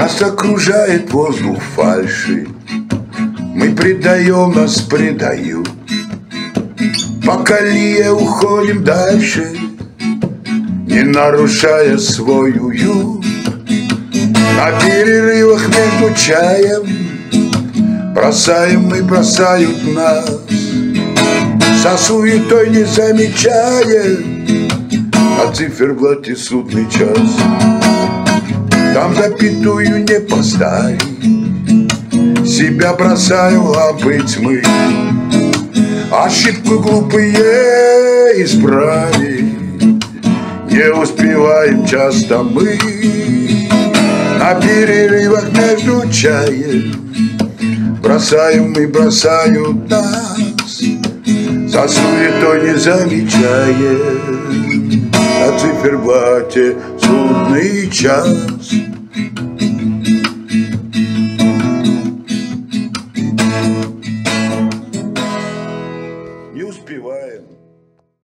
Нас окружает воздух фальши, мы предаем, нас предают. По колее уходим дальше, не нарушая свой уют. На перерывах между чаем бросаем и бросают нас, со суетой не замечая на циферблате судный час. Там запятую не поставить, себя бросаю в лампы тьмы. Ошибку глупые исправить не успеваем часто мы. На перерывах между чаем бросаем и бросают нас, за суетой не замечая на циферблате судный час. Не успеваем.